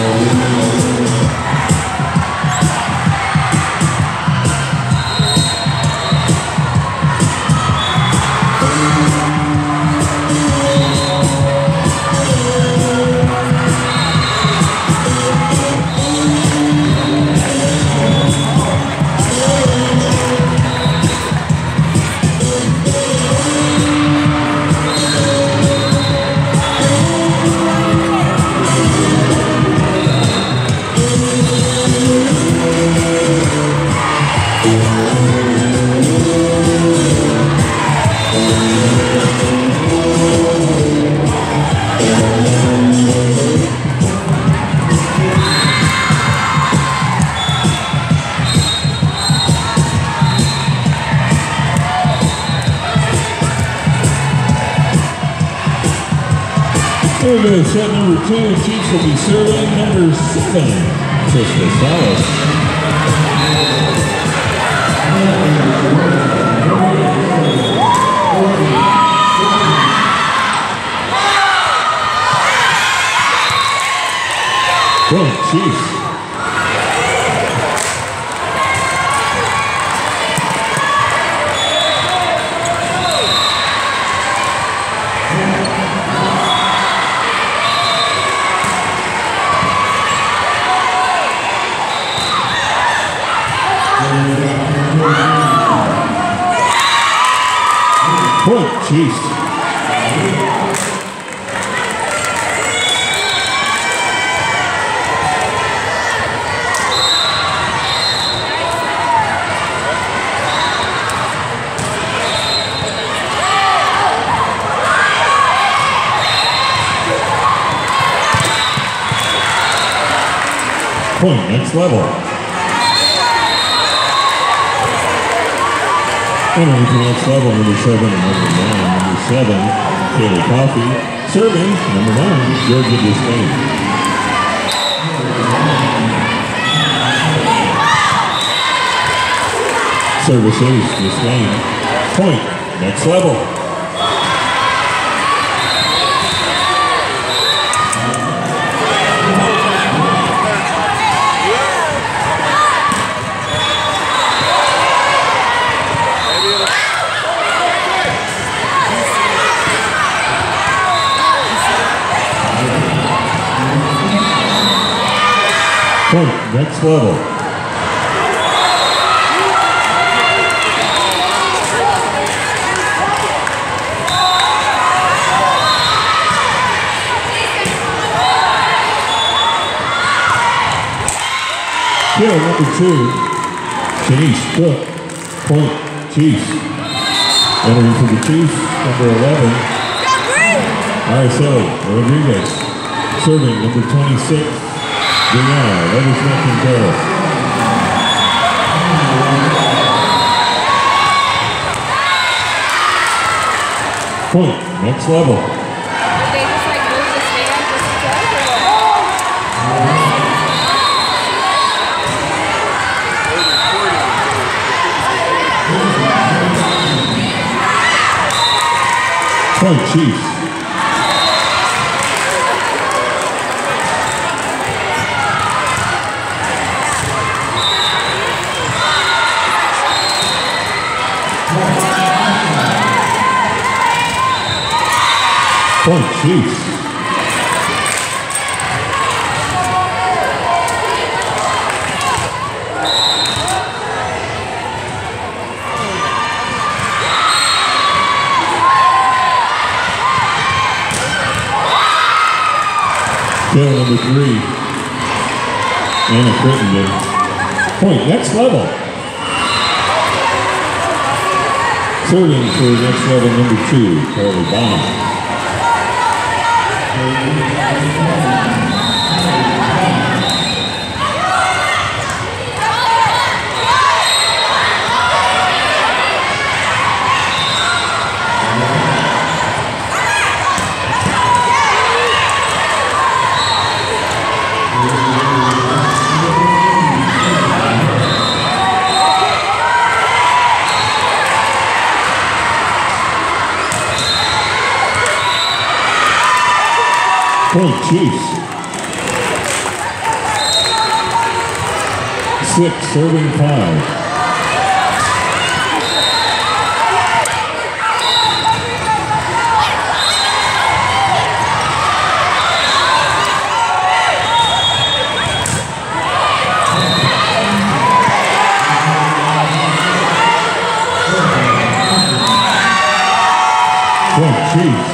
Over set number 2, Chiefs will be serving number 7, Krista Salas. Point, Chiefs. Point, Chiefs. Point, next level. Entering to the next level, number 7 and number 9. Number 7, Kaylee Coffey. Serving, number 9, Georgia Disdain. Service ace, Disdain. Point, next level. Point, next level. Kill number 2, Denise Cook. Point, Chiefs. Entering for the Chiefs, number 11, Araceli Rodriguez. Serving, number 26, Brianna Leathersman-Quintero. Point, next level. Did they just like move the stand just because or what? Point, Chiefs. Point, Chiefs. Kill number 3, Anna Crittenden. Point, next level. Serving for next level, number 2, Carly Bond. Point, Chiefs. 6, serving 5. Point, Chiefs.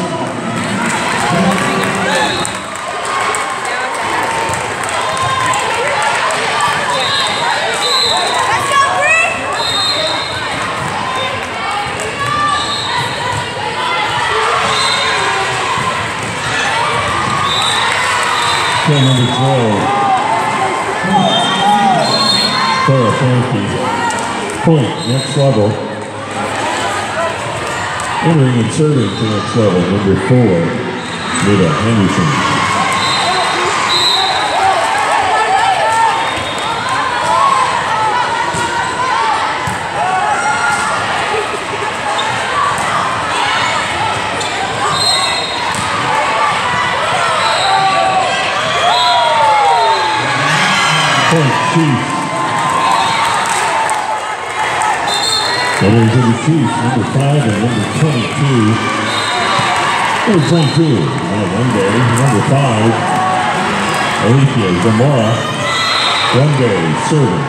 Kill number 12. Sarah Frankie. Point, next level. Entering and serving to next level, number 4, Nita Henderson. Point, Chiefs. Entering to the Chiefs, number 5 and number 22. Number 22, one day, number 5, Alethea Zamora, one day, serving.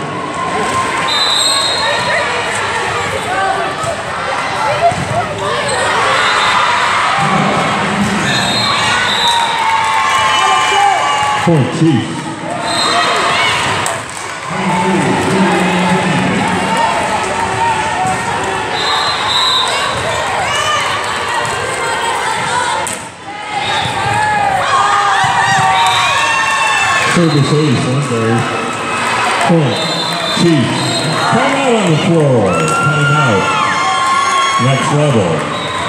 Point, Chiefs. Service ace, one day. Point, Chiefs. Time out on the floor. Time out. Next level.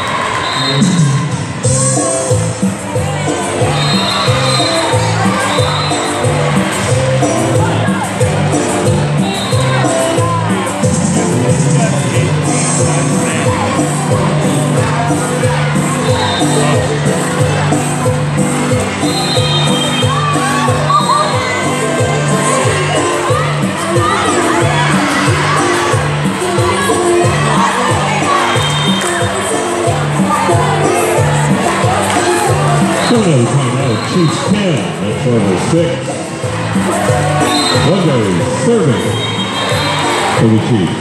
Another timeout, Chiefs 10, that's level 6. One day, serving for the Chiefs.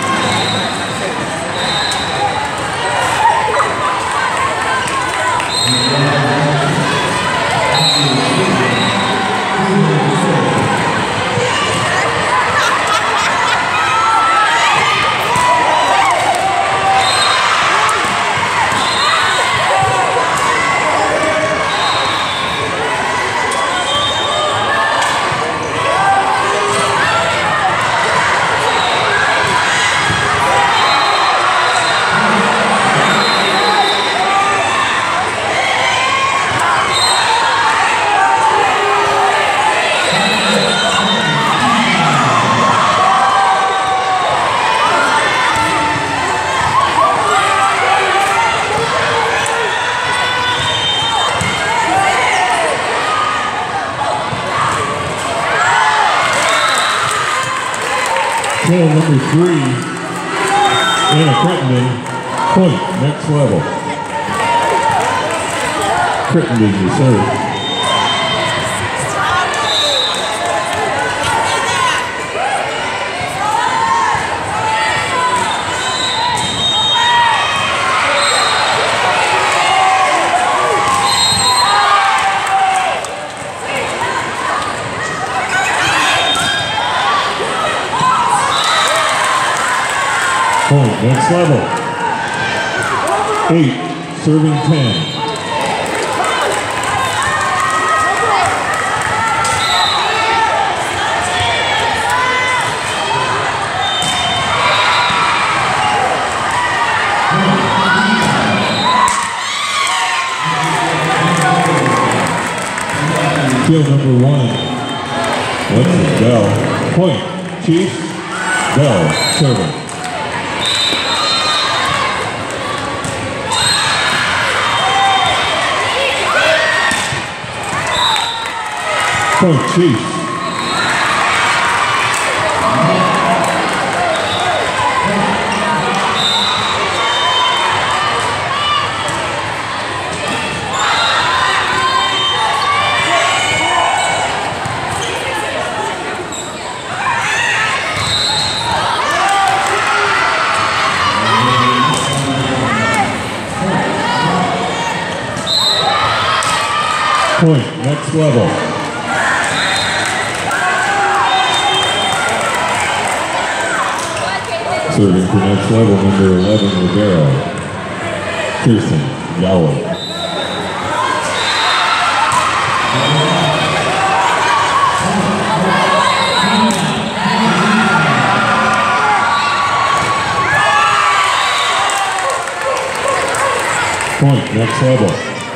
Kill number 3, Anna Crittenden, point, next level. Crittenden to serve. Point, next level. 8, serving 10. Kill number 1. What's it, Bell? Point, Chiefs, Bell, serving. Point, Chiefs. Point, next level. Serving for next level, number 11, Rivera. Kirsten, Yahweh. Point, next level.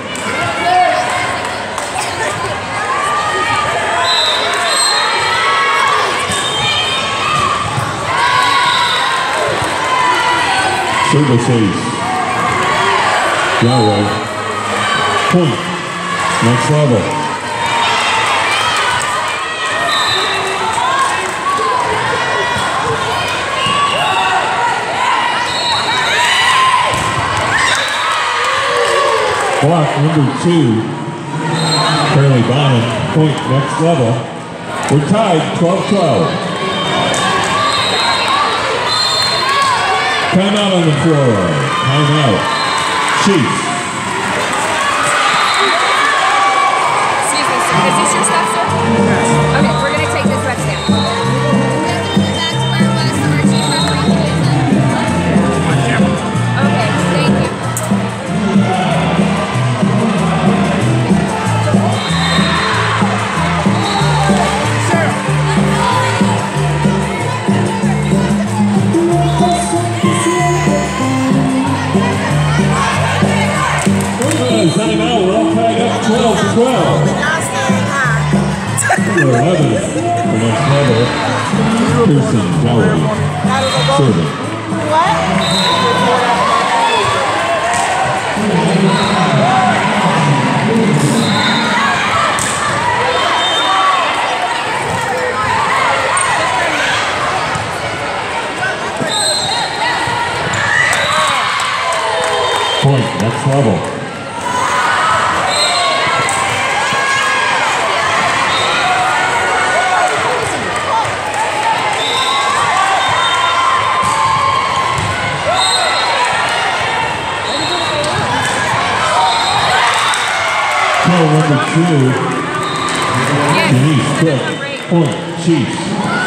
Service ace. Yahweh. Point, next level. Block number 2, Fairly Bonnet, point, next level. We're tied 12-12. Timeout on the floor. Timeout. Chiefs. Excuse me, sir. Is this your stuff, sir? Yes. Okay, we're going to take this ref down. Back to where it was, so our chief referee can use it. Okay, thank you. Timeout, we're all tied up 12-12. Number 11 for next level. Kirsten, Yahweh. Serving. Point, next level. Number 2, Denise Cook, point, Chiefs.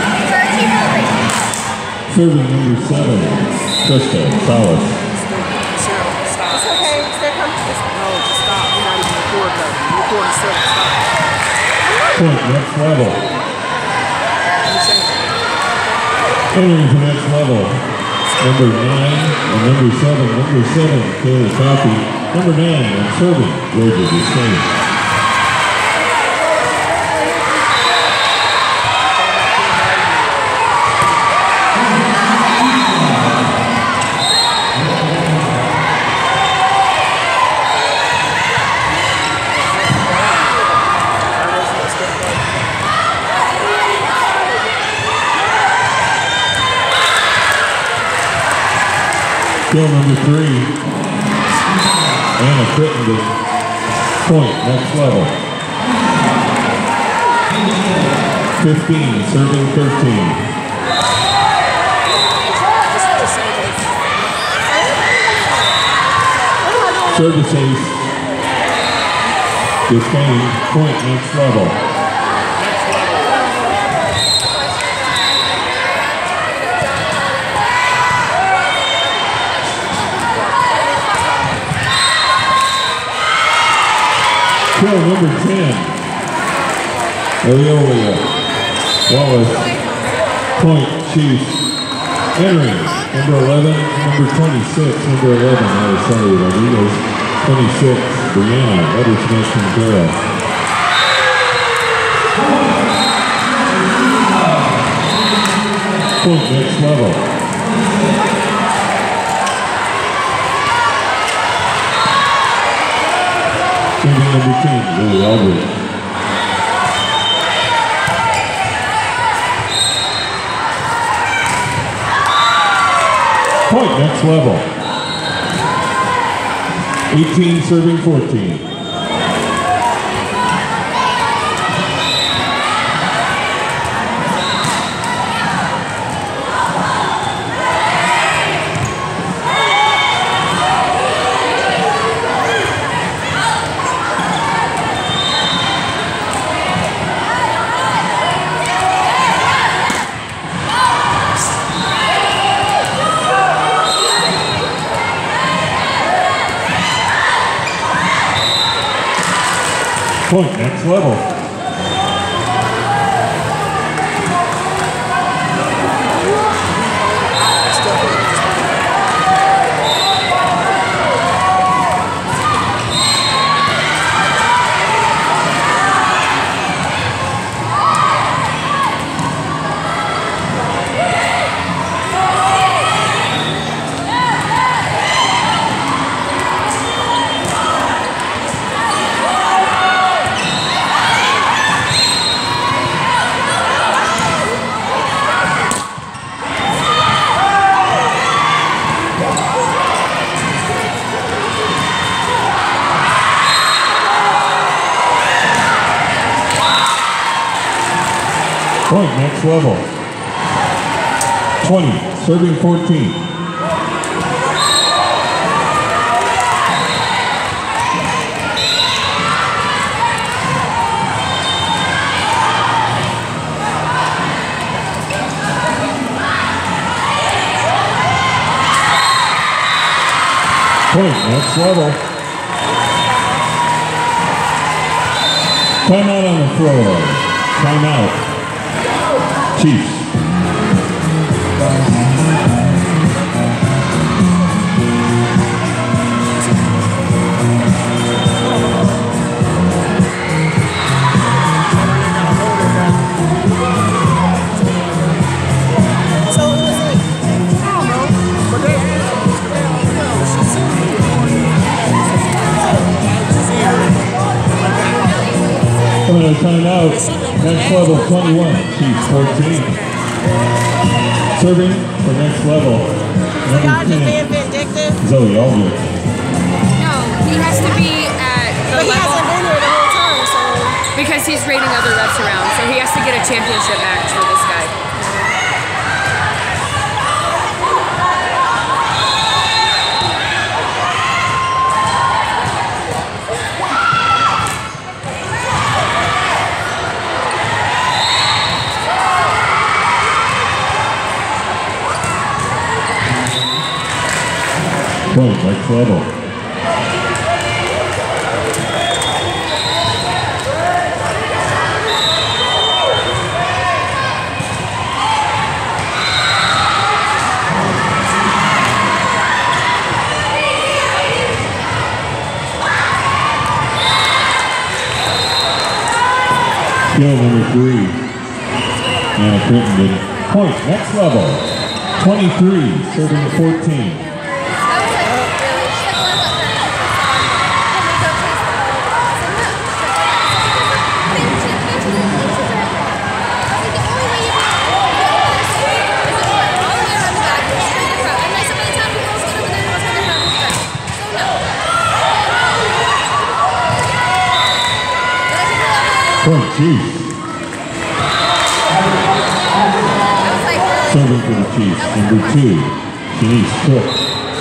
Serving number 7, Krista Salas. It's okay, stay comfortable. No, just stop. You're not even recording that. You're recording stuff. Stop. Point, next level. Entering to next level. Number 9 and number 7. Number 7, Kayla Coffey. Number 9, and serving, Georgia Destain. Kill number 3, Anna Crittenden, point, next level. 15, serving 13. Service ace, Destain, point, next level. Kill number 10, Leolia Wallace, point, Chiefs. Entering, number 11, number 26, number 11, sorry, Rodriguez, 26, Brianna Edwards-Smith-Quintero. Point, next level. Number 10, Lily Albert. Point, next level. 18, serving 14. Point, next level. Point, next level. 20, serving 14. Point, next level. Timeout on the floor. Timeout. Chiefs. Coming to timeout, next level 21, Chiefs 14. Serving for next level, number 10, Zoe Aldridge. No, he has to be at the level. He hasn't been here the whole time, so. Because he's raiding other reps around, so he has to get a championship match for this guy. Point, next level. Skill number 3. Anna Crittenden. Point, next level. 23, serving at 14. Point, Chiefs. Serving for the Chiefs, number 2, Denise Cook.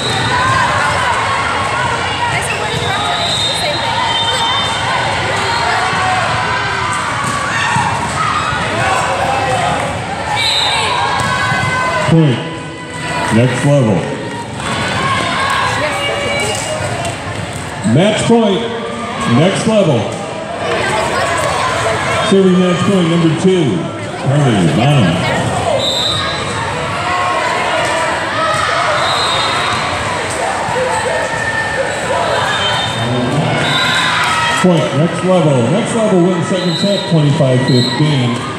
Point, next level. Match point, next level. Serving match point, number 2, Carly Bonham. Point, next level. Next level wins second set, 25-15.